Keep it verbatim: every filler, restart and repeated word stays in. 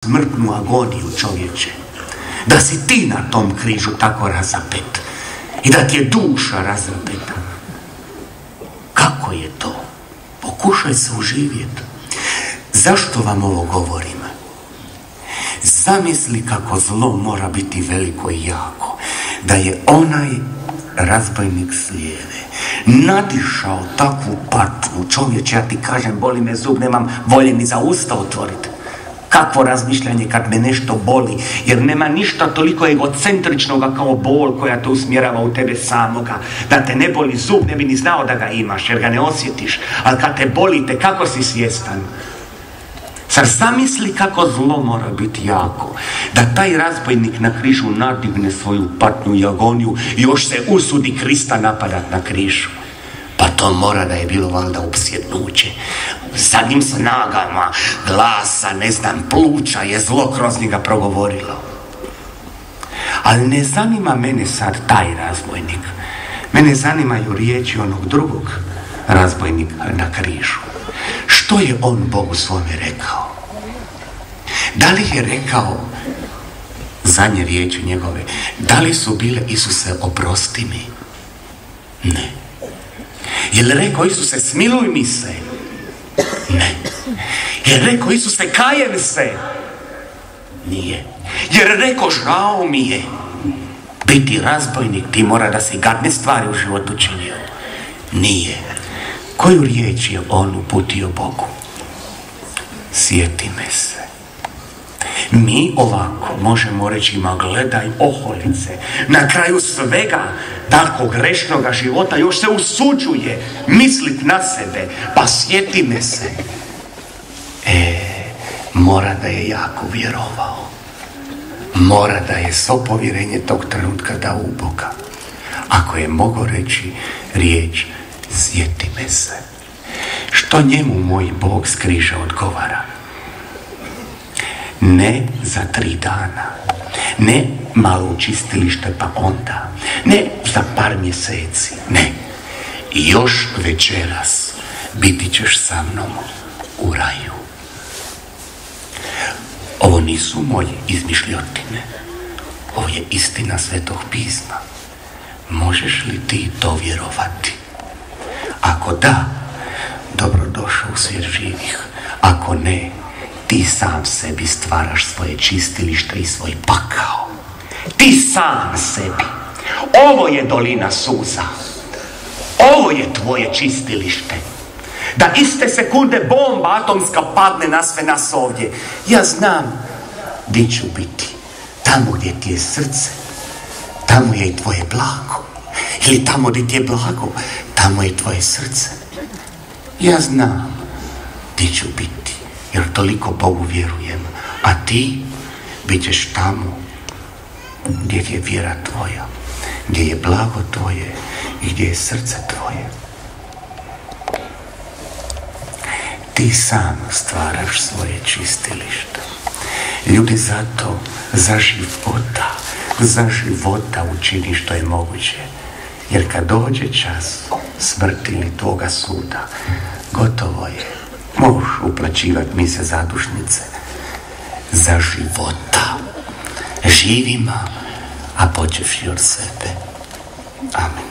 smrtnu agoniju, čovječe. Da si ti na tom križu tako razapet i da ti je duša razapeta. Kako je to? Pokušaj se uživjeti. Zašto vam ovo govorim? Zamisli kako zlo mora biti veliko i jako. Da je onaj razbojnik s lijeve nadišao takvu patvu. Čovječe, ja ti kažem, boli me zub, nemam volje ni za usta otvoriti. Kakvo razmišljanje kad me nešto boli, jer nema ništa toliko egocentričnoga kao bol koja te usmjerava u tebe samoga. Da te ne boli zub, ne bi ni znao da ga imaš, jer ga ne osjetiš. Ali kad te bolite, kako si svjestan? Sad zamisli kako zlo mora biti jako. Da taj razbojnik na križu nadigne svoju patnju i agoniju i još se usudi Krista napadat na križu. Pa to mora da je bilo valjda upsjednuće. Zadnjim snagama glasa, ne znam, pluća je zlo kroz njega progovorilo. Ali ne zanima mene sad taj razbojnik. Mene zanimaju riječi onog drugog razbojnika na križu. Što je on Bogu svome rekao? Da li je rekao zadnje riječi njegove? Da li su bile Isuse oprosti mi? Ne. Je li rekao Isuse smiluj mi se? Ne. Je li rekao Isuse kajem se? Nije. Jer rekao žao mi je. Biti razbojnik ti mora da si gadne stvari u životu činio. Nije. Koju riječ je on uputio Bogu? Sjeti me se. Mi ovako možemo reći, ma gledaj oholice, na kraju svega takvog grešnoga života još se usuđuje mislit na sebe, pa sjeti me se. E, mora da je jako vjerovao. Mora da je svo povjerenje tog trenutka dao u Boga. Ako je mogao reći riječ sjeti me se. Što njemu moj Bog s križa odgovara? Ne za tri dana, ne malo u čistilište pa onda, ne za par mjeseci, ne. Još večeras biti ćeš sa mnom u raju. Ovo nisu moje izmišljotine, ovo je istina Svetog pisma. Možeš li ti to vjerovati? Ako da, dobrodošao u svijet živih. Ako ne, ti sam sebi stvaraš svoje čistilište i svoj pakao. Ti sam sebi. Ovo je dolina suza. Ovo je tvoje čistilište. Da iste sekunde bomba atomska padne na sve nas ovdje. Ja znam di ću biti. Tamo gdje ti je srce, tamo je i tvoje blago. Ili tamo gdje ti je blago, tamo je tvoje srce. Ja znam di ću biti, jer toliko Bogu vjerujem. A ti bit ćeš tamo gdje je vjera tvoja, gdje je blago tvoje i gdje je srce tvoje. Ti sam stvaraš svoje čistilište. Ljudi, zato za života, za života učini što je moguće. Jer kad dođe čas smrti ili tvoga suda, gotovo je. Možeš uplaćivati mise zadušnice za života. Živima, a počevši od sebe. Amen.